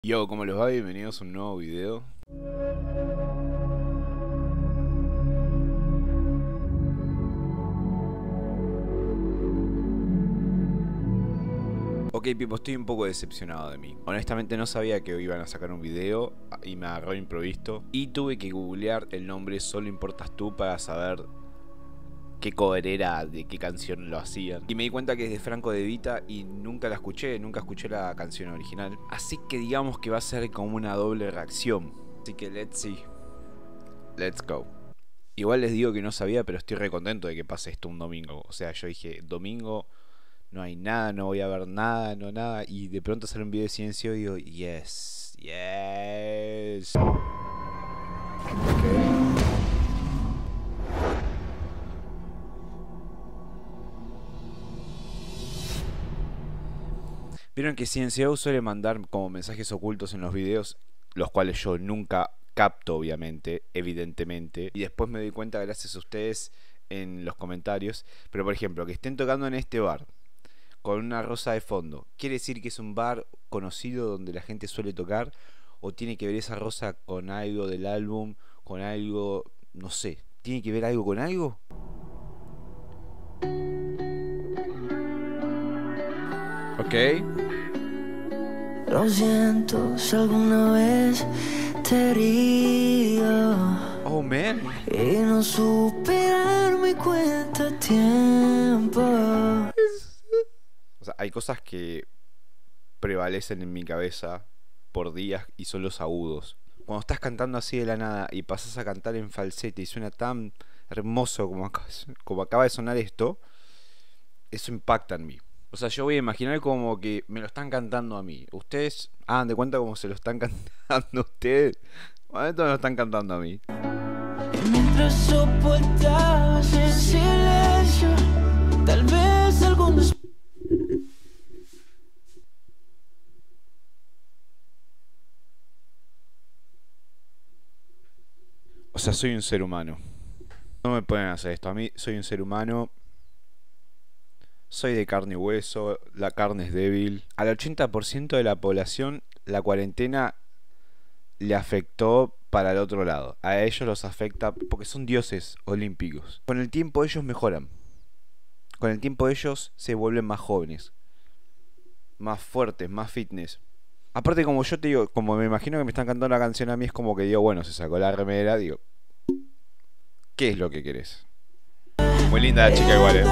Yo, ¿cómo les va? Bienvenidos a un nuevo video. Ok, Pipo, estoy un poco decepcionado de mí. Honestamente no sabía que iban a sacar un video y me agarró improvisto. Y tuve que googlear el nombre Solo Importas Tú para saber qué cover era, de qué canción lo hacían. Y me di cuenta que es de Franco De Vita y nunca escuché la canción original. Así que digamos que va a ser como una doble reacción. Así que let's go. Igual les digo que no sabía, pero estoy re contento de que pase esto un domingo. O sea, yo dije, domingo no hay nada, no voy a ver nada, no nada. Y de pronto sale un video de Ciencio y digo, yes. Okay. Vieron que Ciencio suele mandar como mensajes ocultos en los videos, los cuales yo nunca capto, obviamente, evidentemente. Y después me doy cuenta gracias a ustedes en los comentarios. Pero por ejemplo, que estén tocando en este bar con una rosa de fondo, ¿quiere decir que es un bar conocido donde la gente suele tocar? ¿O tiene que ver esa rosa con algo del álbum? Con algo, no sé, ¿tiene que ver algo con algo? Ok. Lo siento si alguna vez te herido. Oh man. Y no supe darme cuenta a tiempo. O sea, hay cosas que prevalecen en mi cabeza por días y son los agudos. Cuando estás cantando así de la nada y pasas a cantar en falsete y suena tan hermoso como acaba de sonar esto, eso impacta en mí. O sea, yo voy a imaginar como que me lo están cantando a mí. Ustedes hagan de cuenta como se lo están cantando a ustedes. Bueno, esto me lo están cantando a mí. Y mientras soportabas en silencio, tal vez algunos... O sea, soy un ser humano. No me pueden hacer esto. A mí soy un ser humano. Soy de carne y hueso. La carne es débil. Al 80% de la población la cuarentena le afectó para el otro lado. A ellos los afecta porque son dioses olímpicos. Con el tiempo ellos mejoran. Con el tiempo ellos se vuelven más jóvenes, más fuertes, más fitness. Aparte, como yo te digo, como me imagino que me están cantando la canción a mí, es como que digo, bueno, se sacó la remera, digo, ¿qué es lo que querés? Muy linda la chica igual,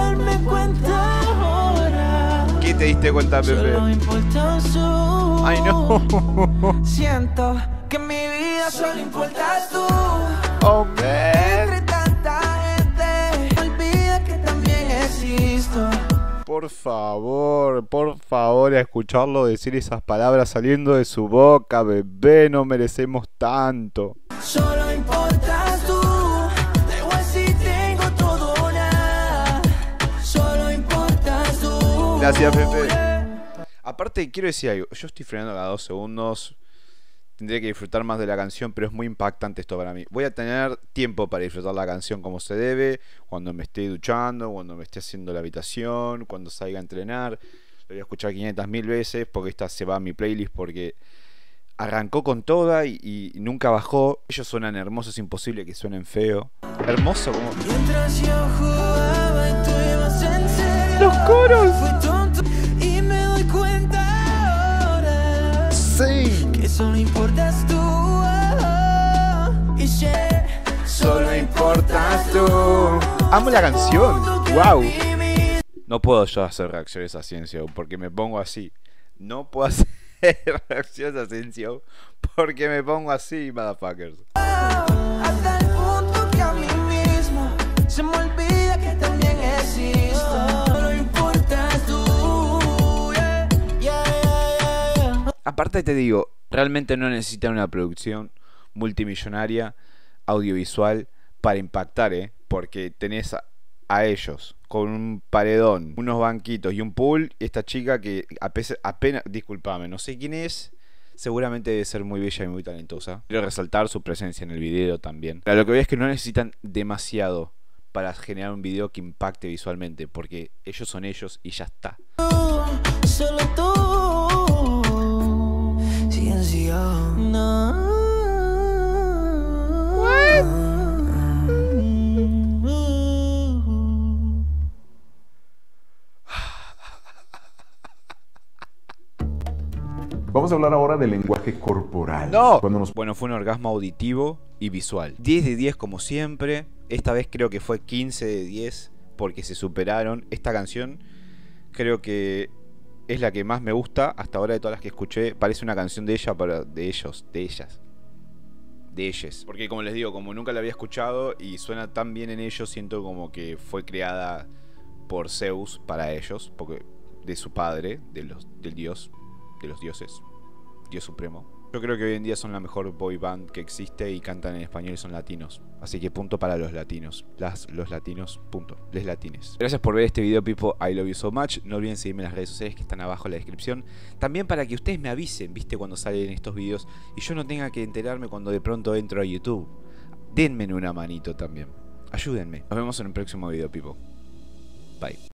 ¿Qué te diste cuenta, Pepe? Ay, no. Siento que en mi vida solo importas tú. Oh, man. Entre tanta gente, olvida que también existo. Por favor, a escucharlo decir esas palabras saliendo de su boca, bebé, no merecemos tanto. Solo importas tú. Da igual si tengo todo o nada. Solo importas tú. Gracias, Pepe. Aparte, quiero decir algo. Yo estoy frenando cada 2 segundos. Tendría que disfrutar más de la canción, pero es muy impactante esto para mí. Voy a tener tiempo para disfrutar la canción como se debe, cuando me esté duchando, cuando me esté haciendo la habitación, cuando salga a entrenar. Lo voy a escuchar 500.000 veces porque esta se va a mi playlist porque arrancó con toda y nunca bajó. Ellos suenan hermosos, es imposible que suenen feo. Hermoso como... Mientras yo jugaba y tú ibas en serio. ¡Los coros! Fui tonto y me doy cuenta ahora. ¡Sí! Que solo importas tú. Y Solo importas tú. Amo la canción. Wow. No puedo yo hacer reacciones a Ciencio porque me pongo así. No puedo hacer reacciones a Ciencio porque me pongo así, motherfuckers. Hasta el punto que a mí mismo se me olvida que también existo. Solo importas tú. Aparte te digo, realmente no necesitan una producción multimillonaria audiovisual para impactar, porque tenés a ellos con un paredón, unos banquitos y un pool, y esta chica que apenas, disculpame, no sé quién es, seguramente debe ser muy bella y muy talentosa. Quiero resaltar su presencia en el video también. Pero lo que veo es que no necesitan demasiado para generar un video que impacte visualmente, porque ellos son ellos y ya está. Solo tú. Ciencia. yo. No. Vamos a hablar ahora del lenguaje corporal. ¡No! Cuando Bueno, fue un orgasmo auditivo y visual. 10 de 10 como siempre. Esta vez creo que fue 15 de 10 porque se superaron. Esta canción creo que es la que más me gusta hasta ahora de todas las que escuché. Parece una canción de ella, pero de ellos, de ellas. De ellas. Porque como les digo, como nunca la había escuchado y suena tan bien en ellos, siento como que fue creada por Zeus para ellos. Porque de su padre, del dios, de los dioses, Dios supremo. Yo creo que hoy en día son la mejor boy band que existe y cantan en español y son latinos. Así que punto para los latinos. Los latinos, punto. Les latines. Gracias por ver este video, people. I love you so much. No olviden seguirme en las redes sociales que están abajo en la descripción. También para que ustedes me avisen, viste, cuando salen estos videos y yo no tenga que enterarme cuando de pronto entro a YouTube. Denme una manito también. Ayúdenme. Nos vemos en el próximo video, people. Bye.